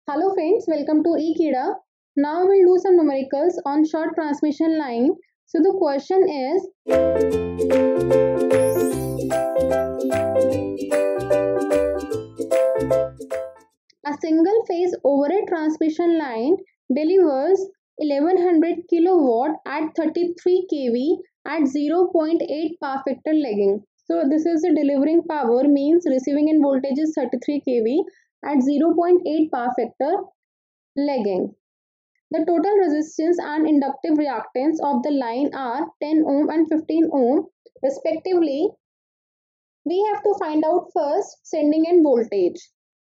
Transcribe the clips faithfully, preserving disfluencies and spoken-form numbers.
Hello friends, welcome to eKida. Now we'll do some numericals on short transmission line. So the question is, a single phase overhead transmission line delivers eleven hundred kilowatt at thirty-three kV at zero point eight power factor lagging. So this is the delivering power, means receiving end voltage is thirty-three kV at zero point eight power factor lagging. The total resistance and inductive reactance of the line are ten ohm and fifteen ohm respectively. We have to find out first sending end voltage.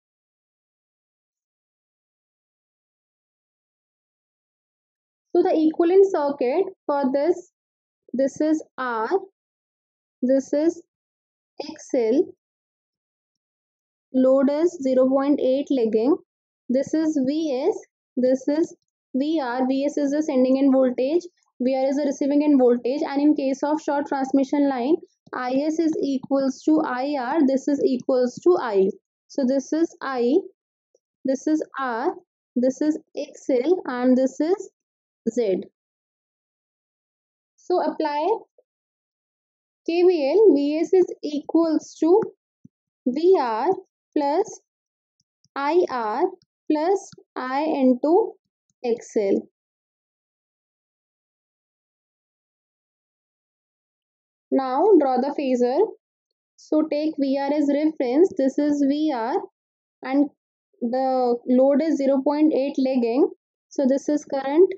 So the equivalent circuit for this, this is R, this is X L, load is zero point eight lagging, this is V S, this is V R, V S is the sending end voltage, V R is the receiving end voltage, and in case of short transmission line, I S is equals to I R, this is equals to I. So this is I, this is R, this is X L, and this is Z. So apply K V L, V S is equals to V R plus I R plus I into X L. Now draw the phasor. So take V R as reference. This is V R and the load is zero point eight lagging. So this is current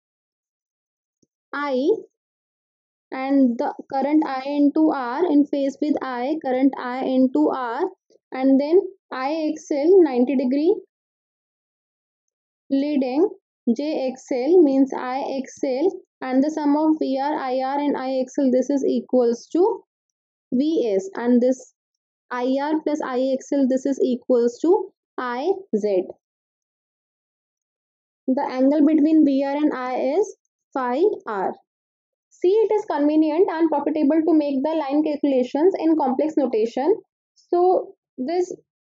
I, and the current I into R in phase with I, current I into R, and then I X L ninety degree leading, J X L means I X L, and the sum of V R, I R and I X L, this is equals to V S, and this I R plus I X L, this is equals to I Z. The angle between V R and I is phi R. See, it is convenient and profitable to make the line calculations in complex notation. So this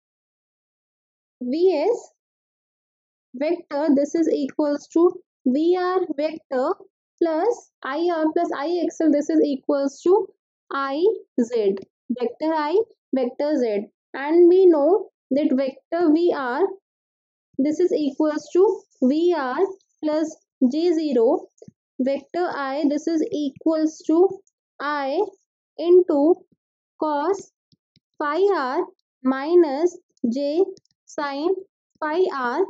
V S vector, this is equals to V R vector plus I R plus I X L, this is equals to I Z, vector I, vector Z, and we know that vector V R, this is equals to V R plus J zero, vector I, this is equals to I into cos phi R minus J sin phi R,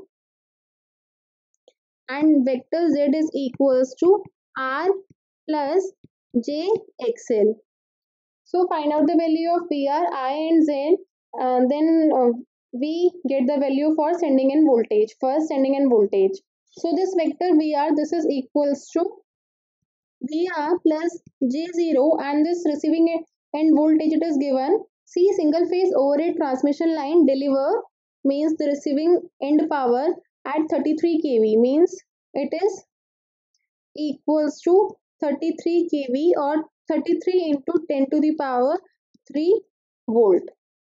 and vector Z is equals to R plus J X L. So find out the value of V R, I and Z, uh, then uh, we get the value for sending in voltage, first sending in voltage. So this vector V R, this is equals to V R plus J zero, and this receiving end voltage it is given. See, single phase overhead transmission line deliver, means the receiving end power at thirty-three kV, means it is equals to thirty-three kV or thirty-three into ten to the power three volt.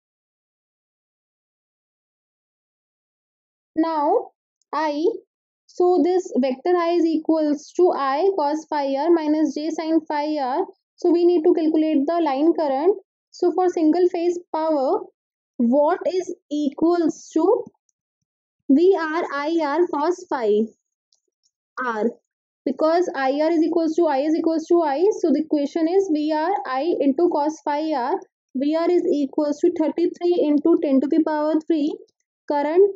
Now I, so this vector I is equals to I cos phi R minus J sin phi R. So we need to calculate the line current. So for single phase power, what is equals to V R I R cos phi R, because I R is equals to I is equals to I. So the equation is V R I into cos phi R. V R is equals to thirty-three into ten to the power three. Current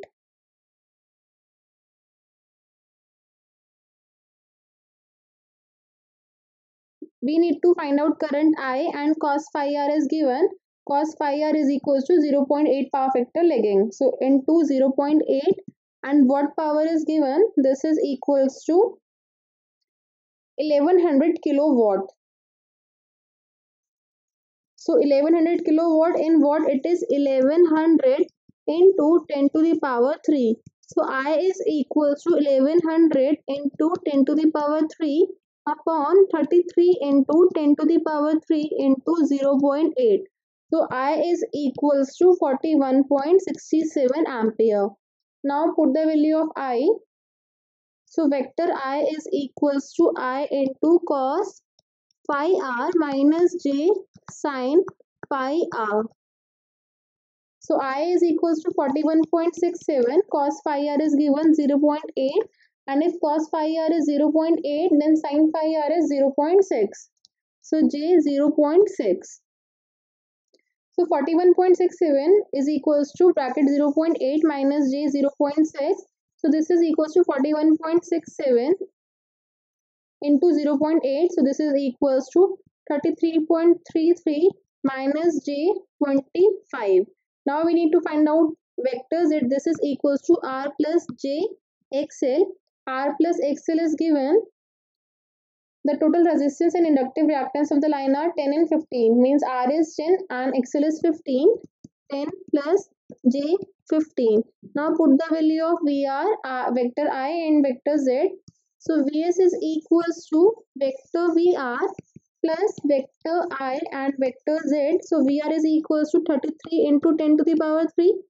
we need to find out current I, and cos phi R is given. Cos phi R is equals to zero point eight power factor lagging. So into zero point eight, and what power is given? This is equals to eleven hundred kilowatt. So eleven hundred kilowatt in watt, it is eleven hundred into ten to the power three. So I is equals to eleven hundred into ten to the power three upon thirty-three into ten to the power three into zero point eight. So I is equals to forty-one point six seven ampere. Now put the value of I. So vector I is equals to I into cos phi r minus j sin phi r. So I is equals to forty-one point six seven, cos phi r is given zero point eight, and if cos phi r is zero point eight, then sin phi r is zero point six. So j zero point six. So forty-one point six seven is equals to bracket zero point eight minus j zero point six. So this is equals to forty-one point six seven into zero point eight. So this is equals to thirty-three point three three minus j twenty-five. Now we need to find out vectors that this is equals to r plus j xl. R plus xl is given. The total resistance and inductive reactance of the line are ten and fifteen, means R is ten and xl is fifteen. ten plus j fifteen. Now put the value of Vr, uh, vector I and vector z. So Vs is equals to vector Vr plus vector I and vector z. So Vr is equals to thirty-three into ten to the power three.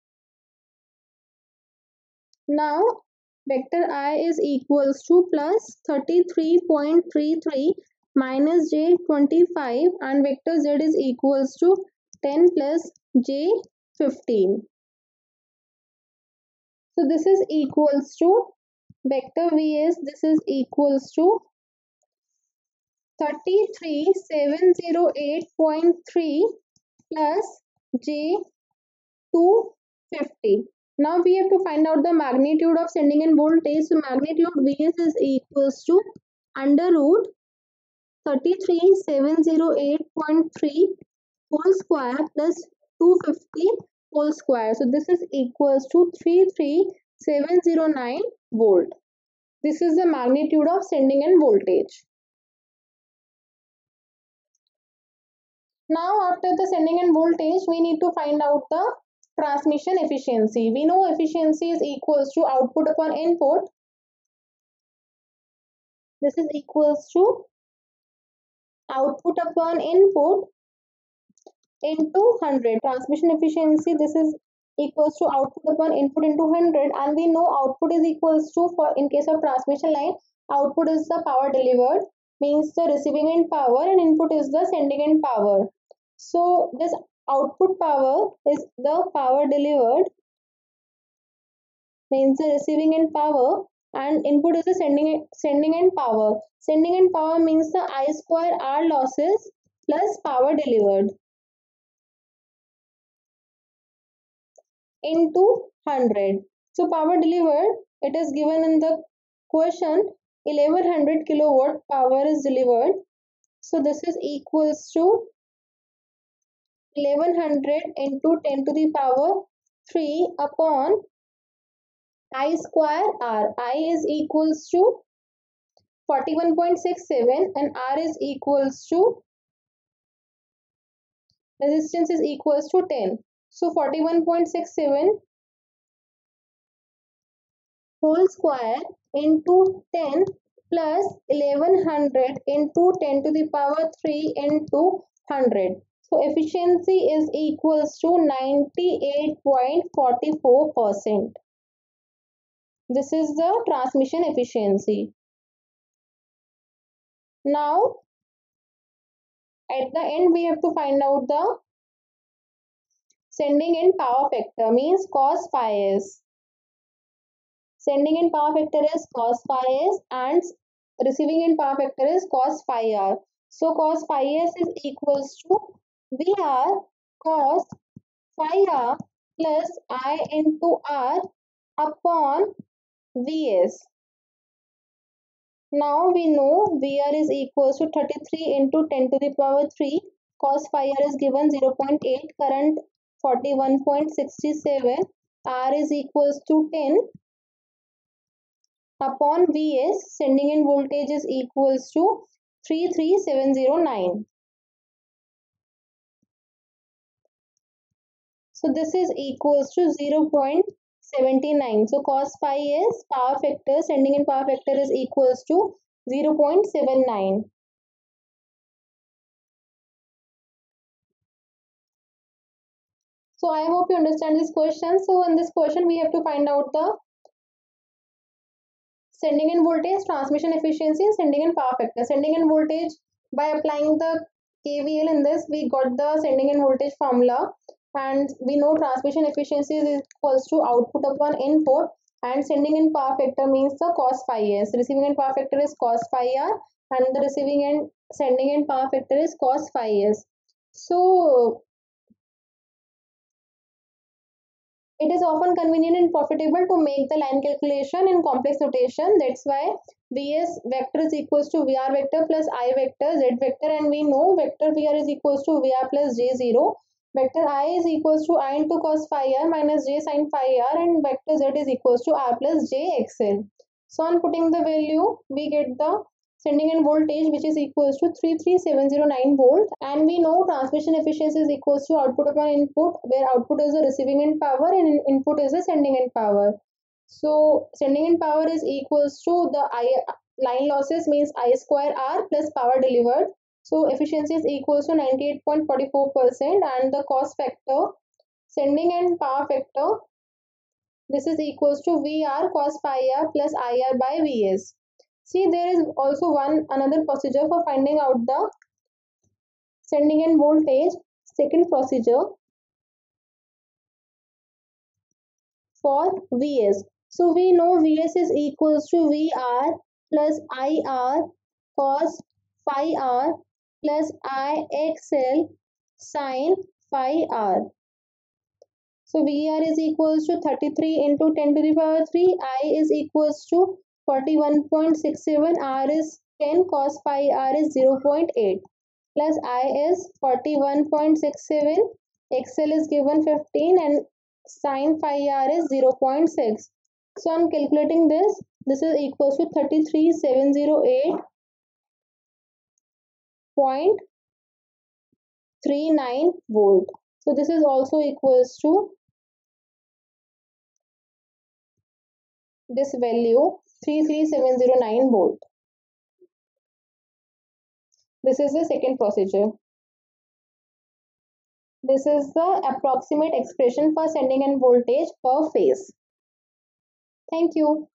Now vector I is equals to plus thirty-three point three three minus j twenty-five, and vector z is equals to ten plus j fifteen. So this is equals to vector Vs, this is equals to thirty-three seven zero eight point three plus j two fifty. Now we have to find out the magnitude of sending end voltage. So magnitude Vs is equals to under root thirty-three seven zero eight point three whole square plus two hundred fifty whole square. So this is equals to thirty-three seven zero nine volt. This is the magnitude of sending end voltage. Now after the sending end voltage, we need to find out the transmission efficiency. We know efficiency is equals to output upon input. This is equals to output upon input into one hundred. Transmission efficiency, this is equals to output upon input into one hundred, and we know output is equals to, for in case of transmission line, output is the power delivered, means the receiving end power, and input is the sending end power. So this output power is the power delivered, means the receiving end power, and input is the sending sending end power. Sending end power means the I square R losses plus power delivered into one hundred. So power delivered, it is given in the question, eleven hundred kilowatt power is delivered. So this is equals to eleven hundred into ten to the power three upon I square R. I is equals to forty-one point six seven and R is equals to, resistance is equals to ten. So forty-one point six seven whole square into ten plus eleven hundred into ten to the power three into one hundred. So efficiency is equals to ninety-eight point four four percent. This is the transmission efficiency. Now at the end we have to find out the sending end power factor, means cos phi s. Sending end power factor is cos phi s and receiving end power factor is cos phi r. So cos phi s is equals to Vr cos phi r plus I into R upon Vs. Now we know Vr is equals to thirty-three into ten to the power three. Cos phi r is given zero point eight, current forty-one point six seven. R is equals to ten upon Vs. Sending end voltage is equals to thirty-three seven zero nine. So this is equals to zero point seven nine. So cos phi is power factor, sending in power factor is equals to zero point seven nine. So I hope you understand this question. So in this question we have to find out the sending end voltage, transmission efficiency, and sending end power factor. Sending end voltage, by applying the K V L in this, we got the sending end voltage formula, and we know transmission efficiency is equals to output upon input, and sending end power factor means the cos phi s. Receiving end power factor is cos phi r, and the receiving end sending end power factor is cos phi s. So it is often convenient and profitable to make the line calculation in complex notation. That's why Vs vector is equals to Vr vector plus I vector Z vector, and we know vector Vr is equals to Vr plus J zero. Vector I is equals to I into cos phi r minus J sin phi r, and vector Z is equals to R plus J xl. So on putting the value, we get the sending end voltage which is equals to three three seven zero nine volt, and we know transmission efficiency is equals to output upon input, where output is the receiving end power and input is the sending end power. So sending end power is equals to the I, line losses means I square R plus power delivered. So efficiency is equals to ninety-eight point four four percent, and the cost factor, sending end power factor, this is equals to V R cos pi r plus I R by V S. See, there is also one another procedure for finding out the sending end voltage. Second procedure for V S. So we know V S is equals to V R plus I R cos phi r plus I X L sin phi r. So V R is equals to thirty-three into ten to the power three, I is equals to forty-one point six seven, R is ten, cos phi r is zero point eight, plus I is forty-one point six seven, X L is given fifteen, and sin phi r is zero point six. So on calculating this, this is equals to thirty-three thousand seven hundred eight point three nine volt. So this is also equals to this value three three seven zero nine volt. This is the second procedure. This is the approximate expression for sending end voltage per phase. Thank you.